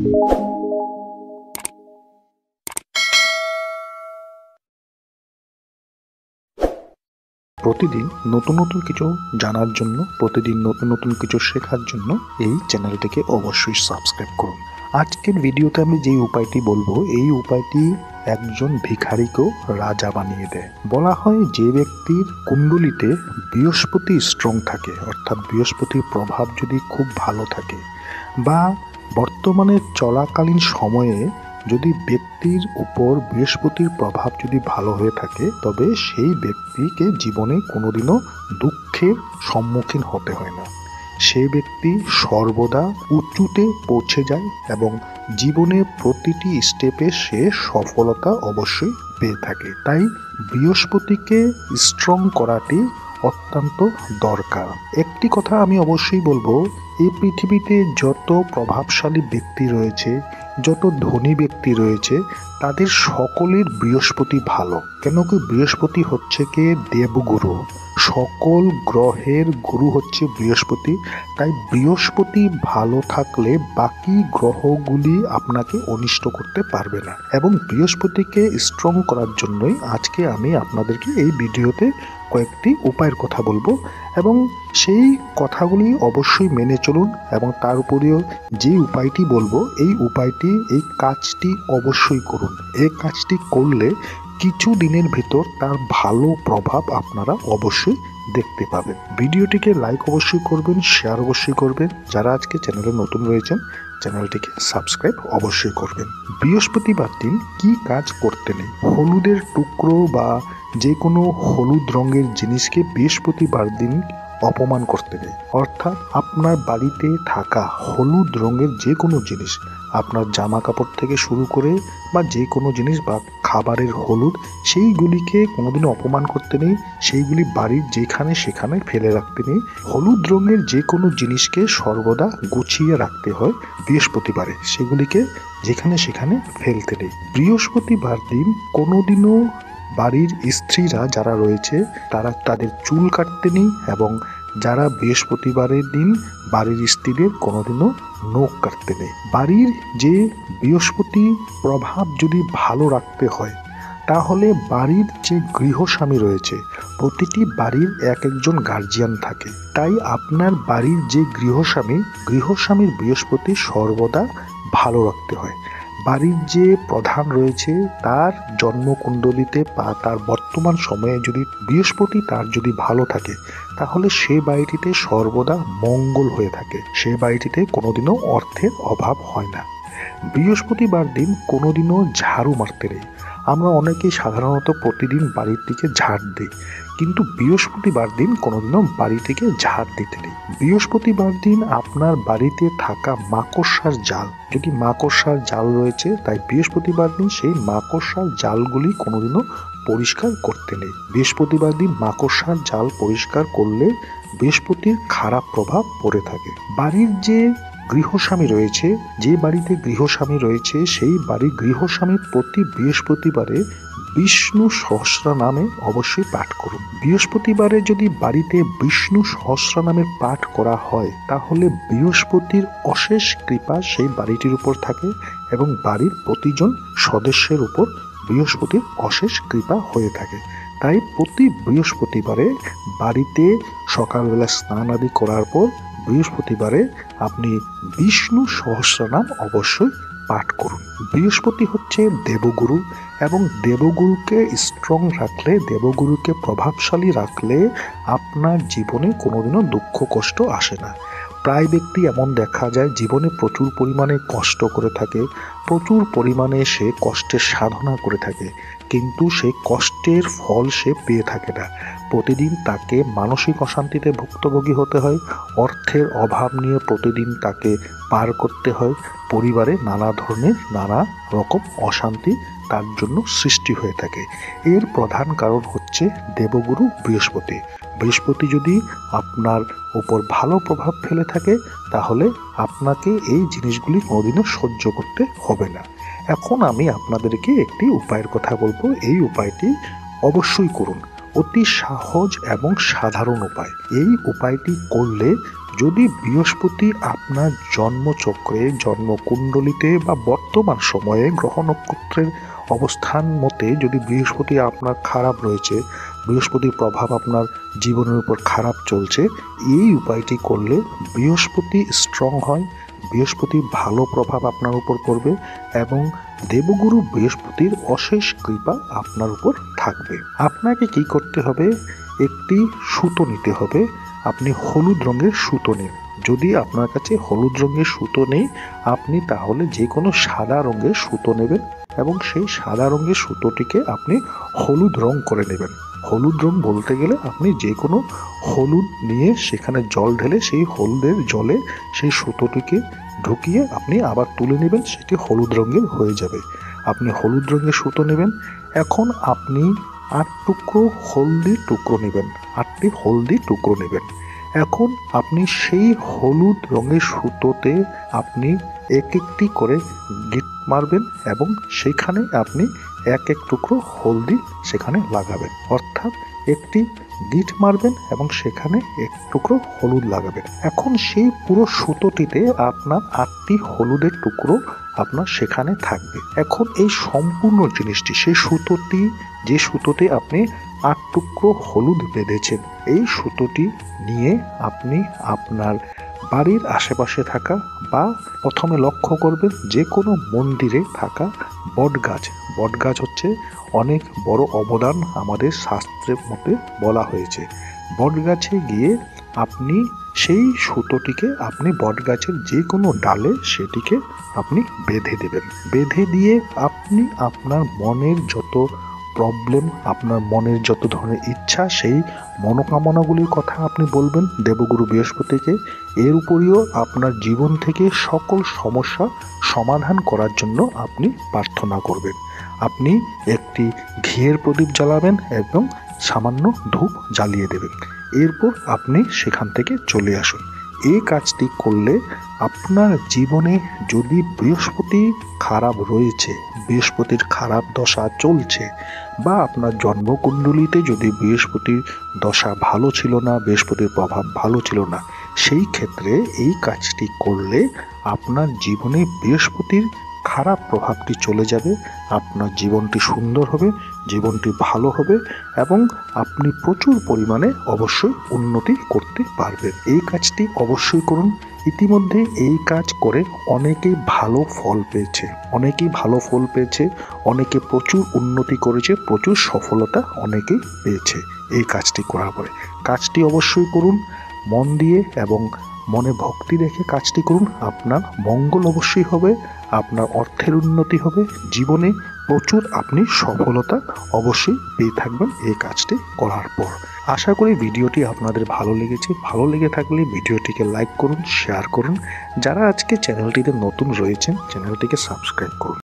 প্রতিদিন নতুন নতুন কিছু জানার জন্য, প্রতিদিন নতুন নতুন কিছু শেখার জন্য এই চ্যানেলটিকে অবশ্যই সাবস্ক্রাইব করুন। আজকের ভিডিওতে আমি যে উপায়টি বলবো, এই উপায়টি একজন ভিখারিকেও রাজা বানিয়ে দেয়। বলা হয় যে ব্যক্তির কুণ্ডলিতে বৃহস্পতি স্ট্রং থাকে, অর্থাৎ বৃহস্পতির প্রভাব যদি খুব ভালো থাকে বা বর্তমানে চলাকালীন সময়ে যদি ব্যক্তির উপর বৃহস্পতির প্রভাব যদি ভালো হয়ে থাকে, তবে সেই ব্যক্তিকে জীবনে কোনোদিনও দুঃখের সম্মুখীন হতে হয় না। সে ব্যক্তি সর্বদা উঁচুতে পৌঁছে যায় এবং জীবনে প্রতিটি স্টেপে সে সফলতা অবশ্যই পেয়ে থাকে। তাই বৃহস্পতিকে স্ট্রং করাটি অত্যন্ত দরকার। একটি কথা আমি অবশ্যই বলবো, এই পৃথিবীতে যত প্রভাবশালী ব্যক্তি রয়েছে, যত ধনী ব্যক্তি রয়েছে, তাদের সকলের বৃহস্পতি ভালো। কেন কি বৃহস্পতি হচ্ছে কে দেবগুরু, সকল গ্রহের গুরু হচ্ছে বৃহস্পতি। তাই বৃহস্পতি ভালো থাকলে বাকি গ্রহগুলি আপনাকে অনিষ্ট করতে পারবে না। এবং বৃহস্পতিকে স্ট্রং করার জন্যই আজকে আমি আপনাদেরকে এই ভিডিওতে কয়েকটি উপায়ের কথা বলবো, এবং সেই কথাগুলি অবশ্যই মেনে চলুন। এবং তার উপরেও যে উপায়টি বলবো, এই উপায়টি, এই কাজটি অবশ্যই করুন। এই কাজটি করলে কিছু দিনের ভিতর তার ভালো প্রভাব আপনারা অবশ্যই দেখতে পাবেন। ভিডিওটিকে লাইক অবশ্যই করবেন, শেয়ার অবশ্যই করবেন। যারা আজকে চ্যানেলে নতুন রয়েছেন, চ্যানেলটিকে সাবস্ক্রাইব অবশ্যই করবেন। বৃহস্পতিবার দিন কি কাজ করতে নেই? হলুদের টুকরো বা যে কোনো হলুদ রঙের জিনিসকে বৃহস্পতিবার দিন অপমান করতে নেই। অর্থাৎ আপনার বাড়িতে থাকা হলুদ রঙের যে কোনো জিনিস, আপনার জামা কাপড় থেকে শুরু করে বা যে কোনো জিনিস বা খাবারের হলুদ, সেইগুলিকে কোনোদিনও অপমান করতে নেই। সেইগুলি বাড়ির যেখানে সেখানে ফেলে রাখতে নেই। হলুদ রঙের যে কোনো জিনিসকে সর্বদা গুছিয়ে রাখতে হয় বৃহস্পতিবারে, সেগুলিকে যেখানে সেখানে ফেলতে নেই। বৃহস্পতিবার দিন কোনোদিনও বাড়ির স্ত্রীরা যারা রয়েছে তারা তাদের চুল কাটতে নেই, এবং যারা বৃহস্পতিবারের দিন বাড়ির স্ত্রীদের কোনোদিনও নখ কাটতে নেই। বাড়ির যে বৃহস্পতি প্রভাব যদি ভালো রাখতে হয়, তাহলে বাড়ির যে গৃহস্বামী রয়েছে, প্রতিটি বাড়ির এক একজন গার্জিয়ান থাকে। তাই আপনার বাড়ির যে গৃহস্বামীর বৃহস্পতি সর্বদা ভালো রাখতে হয়। বাড়ির যে প্রধান রয়েছে তার জন্মকুণ্ডলিতে বা তার বর্তমান সময়ে যদি বৃহস্পতি তার যদি ভালো থাকে, তাহলে সে বাড়িটিতে সর্বদা মঙ্গল হয়ে থাকে। সে বাড়িটিতে কোনোদিনও অর্থের অভাব হয় না। বৃহস্পতিবার দিন কোনোদিনও ঝাড়ু মারতে নেই। আমরা অনেকেই সাধারণত প্রতিদিন বাড়ির দিকে ঝাড় দিই, কিন্তু বৃহস্পতিবার দিন কোনোদিনও বাড়ি থেকে ঝাড় দিতে নেই। বৃহস্পতিবার দিন আপনার বাড়িতে থাকা মাকড়সার জাল, যদি মাকড়সার জাল রয়েছে, তাই বৃহস্পতিবার দিন সেই মাকড়সার জালগুলি কোনোদিনও পরিষ্কার করতে নেই। বৃহস্পতিবার দিন মাকড়সার জাল পরিষ্কার করলে বৃহস্পতির খারাপ প্রভাব পড়ে থাকে। বাড়ির যে গৃহস্বামী রয়েছে, যে বাড়িতে গৃহস্বামী রয়েছে, সেই বাড়ির গৃহস্বামী প্রতি বৃহস্পতিবারে বিষ্ণু সহস্রনামে অবশ্যই পাঠ করুন। বৃহস্পতিবারে যদি বাড়িতে বিষ্ণু সহস্রনামের পাঠ করা হয়, তাহলে বৃহস্পতির অশেষ কৃপা সেই বাড়িটির উপর থাকে এবং বাড়ির প্রতিজন সদস্যের উপর বৃহস্পতির অশেষ কৃপা হয়ে থাকে। তাই প্রতি বৃহস্পতিবারে বাড়িতে সকালবেলা স্নান আদি করার পর বৃহস্পতিবারে আপনি বিষ্ণু সহস্রনাম অবশ্যই পাঠ করুন। বৃহস্পতি হচ্ছে দেবগুরু, এবং দেবগুরুকে স্ট্রং রাখলে, দেবগুরুকে প্রভাবশালী রাখলে আপনার জীবনে কোনোদিনও দুঃখ কষ্ট আসে না। প্রায় ব্যক্তি এমন দেখা যায় জীবনে প্রচুর পরিমাণে কষ্ট করে থাকে, প্রচুর পরিমাণে সে কষ্টের সাধনা করে থাকে, কিন্তু সেই কষ্টের ফল সে পেয়ে থাকে না। প্রতিদিন তাকে মানসিক অশান্তিতে ভুক্তভোগী হতে হয়, অর্থের অভাব নিয়ে প্রতিদিন তাকে পার করতে হয়, পরিবারে নানা ধরনের নানা রকম অশান্তি তার জন্য সৃষ্টি হয়ে থাকে। এর প্রধান কারণ হচ্ছে দেবগুরু বৃহস্পতি। বৃহস্পতি যদি আপনার উপর ভালো প্রভাব ফেলে থাকে, তাহলে আপনাকে এই জিনিসগুলি কোনোদিনও সহ্য করতে হবে না। এখন আমি আপনাদেরকে একটি উপায়ের কথা বলবো। এই উপায়টি অবশ্যই করুন। অতি সহজ এবং সাধারণ উপায়। এই উপায়টি করলে যদি বৃহস্পতি আপনার জন্মচক্রে, জন্মকুণ্ডলিতে বা বর্তমান সময়ে গ্রহ নক্ষত্রের অবস্থান মতে যদি বৃহস্পতি আপনার খারাপ রয়েছে, বৃহস্পতির প্রভাব আপনার জীবনের উপর খারাপ চলছে, এই উপায়টি করলে বৃহস্পতি স্ট্রং হয়, বৃহস্পতির ভালো প্রভাব আপনার উপর পড়বে এবং দেবগুরু বৃহস্পতির অশেষ কৃপা আপনার উপর থাকবে। আপনাকে কি করতে হবে? একটি সুতো নিতে হবে। আপনি হলুদ রঙের সুতো নিন। যদি আপনার কাছে হলুদ রঙের সুতো নেই, আপনি তাহলে যে কোনো সাদা রঙের সুতো নেবেন এবং সেই সাদা রঙের সুতোটিকে আপনি হলুদ রং করে নেবেন। হলুদ রং বলতে গেলে আপনি যে কোনো হলুদ নিয়ে সেখানে জল ঢেলে সেই হলুদের জলে সেই সুতোটিকে ঢুকিয়ে আপনি আবার তুলে নেবেন, সেটি হলুদ রঙের হয়ে যাবে। আপনি হলুদ রঙের সুতো নেবেন। এখন আপনি 8 টুকরো হলদির টুকরো নেবেন, 8টি হলদির টুকরো নেবেন। এখন আপনি সেই হলুদ রঙের সুতোতে আপনি এক একটি করে গিট মারবেন এবং সেখানে আপনি এক এক টুকরো হলদি সেখানে লাগাবেন, অর্থাৎ একটি গিট মারবেন এবং সেখানে এক টুকরো হলুদ লাগাবেন। এখন সেই পুরো সুতোটিতে আপনার 8টি হলুদের টুকরো আপনার সেখানে থাকবে। এখন এই সম্পূর্ণ জিনিসটি, সেই সুতোটি, যে সুতোতে আপনি 8 টুকরো হলুদ বেঁধেছেন, এই সুতোটি নিয়ে আপনি আপনার বাড়ির আশেপাশে থাকা বা প্রথমে লক্ষ্য করবেন যে কোনো মন্দিরে থাকা বটগাছ। বটগাছ হচ্ছে অনেক বড় অবদান আমাদের শাস্ত্রের মতে বলা হয়েছে। বটগাছে গিয়ে আপনি সেই সুতোটিকে আপনি বটগাছের যে কোনো ডালে সেটিকে আপনি বেঁধে দেবেন। বেঁধে দিয়ে আপনি আপনার মনের যত প্রবলেম, আপনার মনের যত ধরনের ইচ্ছা, সেই মনোকামনাগুলির কথা আপনি বলবেন দেবগুরু বৃহস্পতিকে। এর উপরিও আপনার জীবন থেকে সকল সমস্যা সমাধান করার জন্য আপনি প্রার্থনা করবেন। আপনি একটি ঘিয়ের প্রদীপ জ্বালাবেন এবং সামান্য ধূপ জ্বালিয়ে দেবেন। এরপর আপনি সেখান থেকে চলে আসুন। এই কাজটি করলে আপনার জীবনে যদি বৃহস্পতি খারাপ রয়েছে, বৃহস্পতির খারাপ দশা চলছে, বা আপনার জন্মকুণ্ডলিতে যদি বৃহস্পতির দশা ভালো ছিল না, বৃহস্পতির প্রভাব ভালো ছিল না, সেই ক্ষেত্রে এই কাজটি করলে আপনার জীবনে বৃহস্পতির খারাপ প্রভাবটি চলে যাবে, আপনার জীবনটি সুন্দর হবে, জীবনটি ভালো হবে এবং আপনি প্রচুর পরিমাণে অবশ্যই উন্নতি করতে পারবেন। এই কাজটি অবশ্যই করুন। ইতিমধ্যে এই কাজ করে অনেকেই ভালো ফল পেয়েছে, অনেকে প্রচুর উন্নতি করেছে, প্রচুর সফলতা অনেকেই পেয়েছে এই কাজটি করার পরে। কাজটি অবশ্যই করুন মন দিয়ে এবং মনে ভক্তি রেখে কাজটি করুন। আপনার মঙ্গল অবশ্যই হবে, আপনার অর্থের উন্নতি হবে, জীবনে প্রচুর আপনি সফলতা অবশ্যই পেয়ে থাকবেন এই কাজটি করার পর। আশা করি ভিডিওটি আপনাদের ভালো লেগেছে। ভালো লেগে থাকলে ভিডিওটিকে লাইক করুন, শেয়ার করুন। যারা আজকে চ্যানেলটিতে নতুন রয়েছেন, চ্যানেলটিকে সাবস্ক্রাইব করুন।